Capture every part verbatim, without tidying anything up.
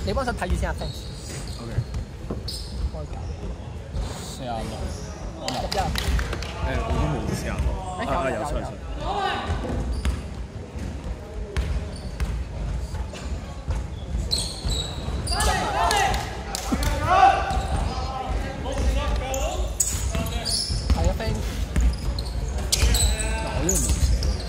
你幫手睇住先啊 ，fans。 OK。 開價。 四廿六。 十一。 誒，我都冇四廿六。啊，有出出。 係啊 ，fans。 我呢個冇。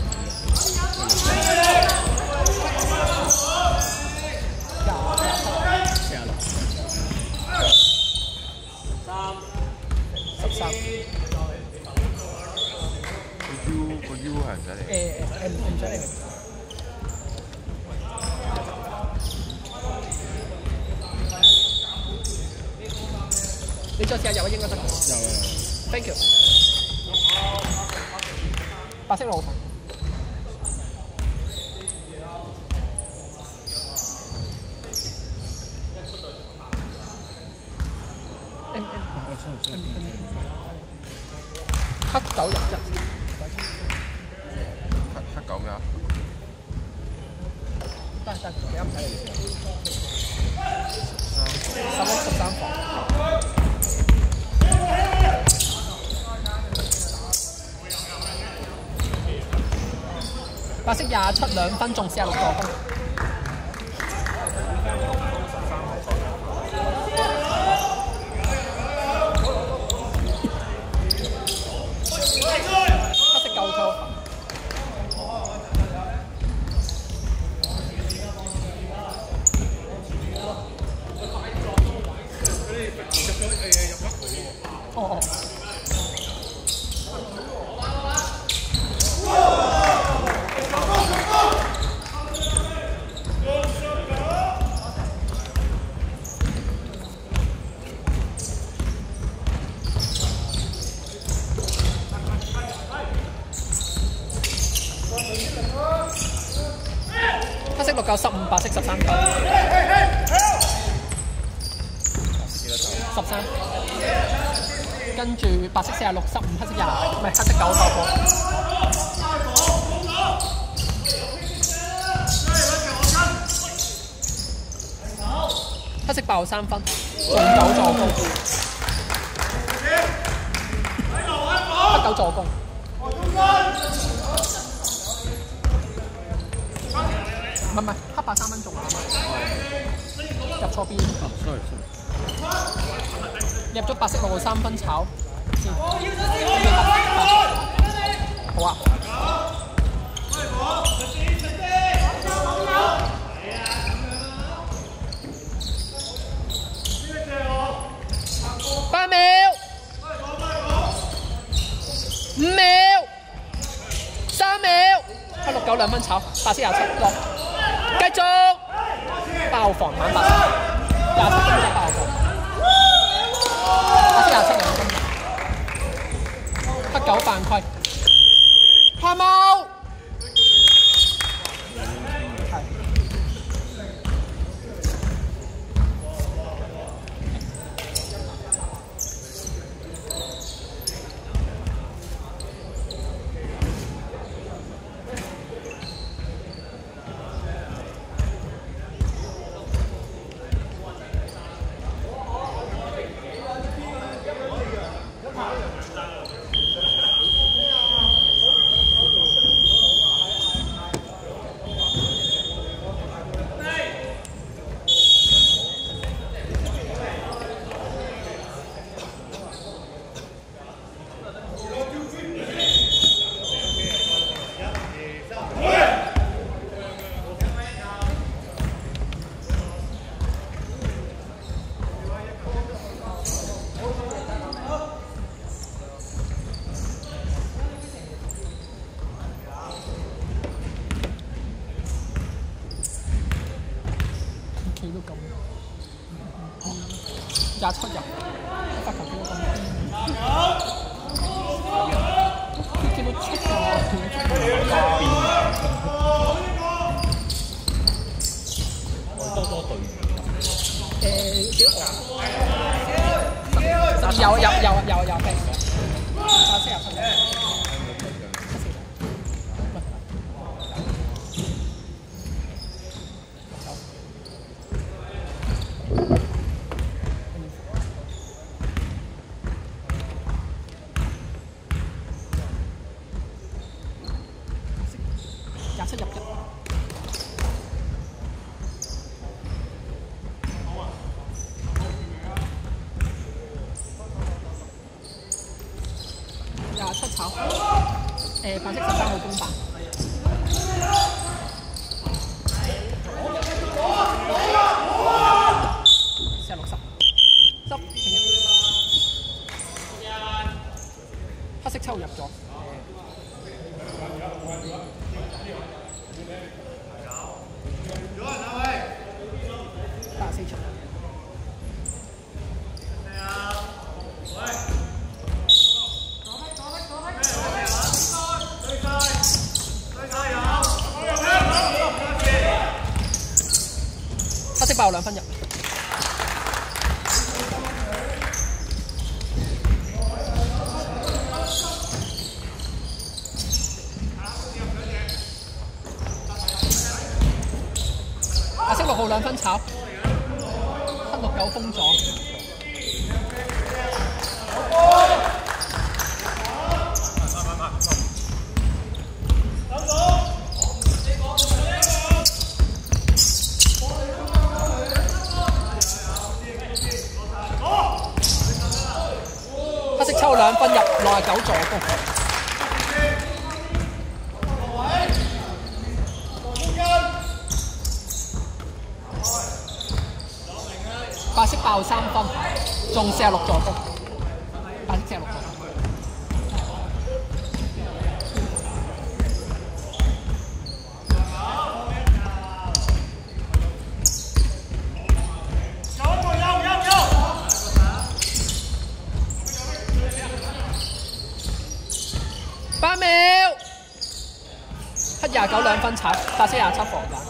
個 U 係唔使嚟。 誒誒唔使嚟。你再試下入應該得。有有。 Thank you。白色老頭。黑九入一。 黑黑九咩啊？ 得得，幾啱睇嚟先。十一十三房。白色廿七兩分仲四十六個分。黑色夠錯。哦哦。黑色六九十五，白色十三分。十三。跟住白色四十六，十五，黑色廿，唔係黑色九個波。黑色爆三分，仲九助攻。黑九助攻。唔係唔係，黑白三分中啊！入錯邊？ 哦 ，sorry sorry。 入咗白色六號三分炒先。好啊。八秒。五秒。三秒。黑六九兩分炒，白色廿七落。繼續。爆防反白色。廿七分鐘爆防。白色廿七兩分。黑九犯規。下貓。係。企都咁，廿七入，發球企到咁低，佢企到七啊， 多多隊員。 誒幾多個？有有有有有飛，廿四廿七。 誒白色十三號公版。四十六十，執停入。黑色七號入咗。八十四出。黑色爆兩分入。白色六號兩分炒，黑六九封咗。黑色抽兩分入，六十九助攻。白色爆三分，中四十六助攻。白色四十六助攻。八秒，黑廿九兩分炒，白色廿七防彈。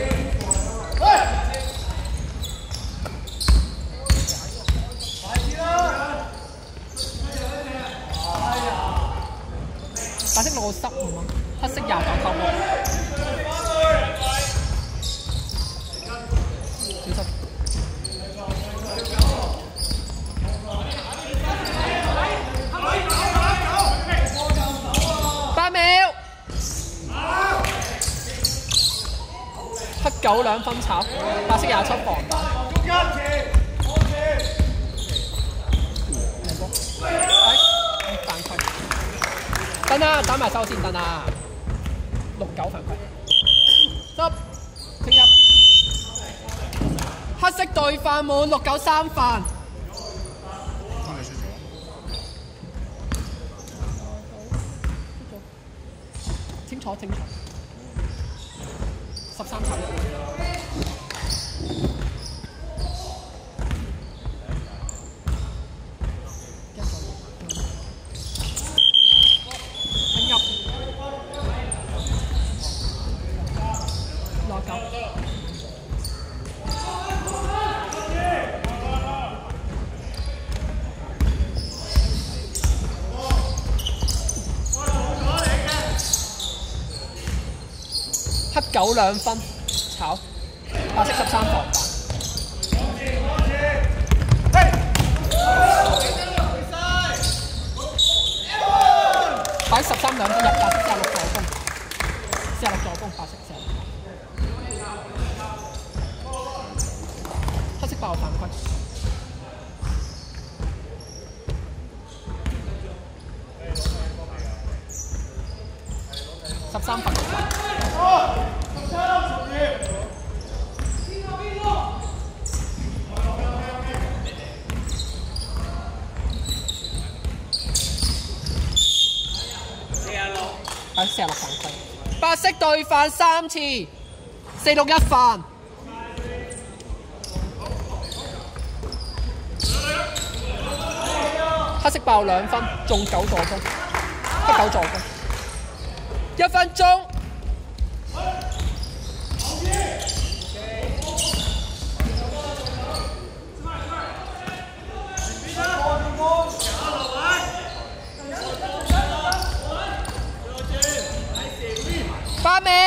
白色六十五，黑色廿九扣六。小心。八秒。黑九兩分炒，白色廿七防彈。犯規。等啦，打埋手先，等啦。六九犯規。執，停入。黑色對犯滿，六九三犯。清楚清楚。十三炒一。黑九兩分炒，白色十三防彈。白色十三兩分入，白色四十六助攻，四十六助攻，白色四十六。黑色爆犯規。十三分。白色四十六犯規，白色對犯三次，四六一犯。黑色爆兩分，中九助攻，黑九助攻，一分鐘。八秒，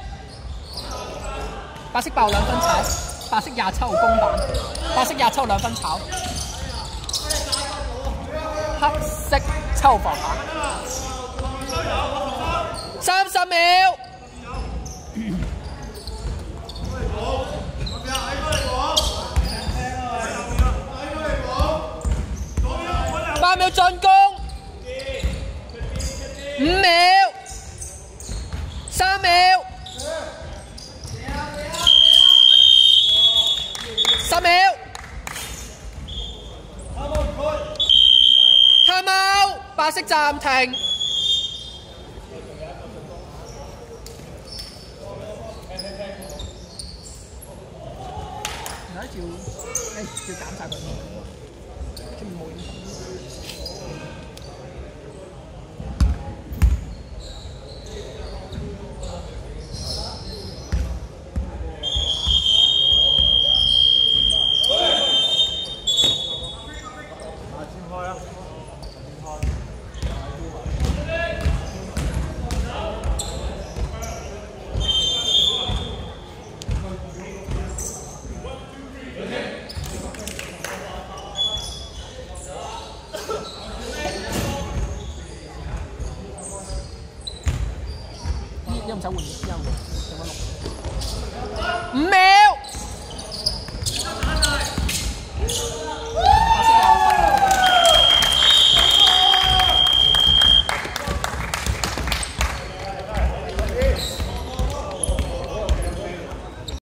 白色爆兩分炒，白色廿七號公版，白色廿七號兩分炒，黑色七號防彈，三十秒，八秒進攻，五秒。 三秒。time out， 白色暫停。而家照，誒照減晒佢，出面冇影響。又唔使換，又唔換。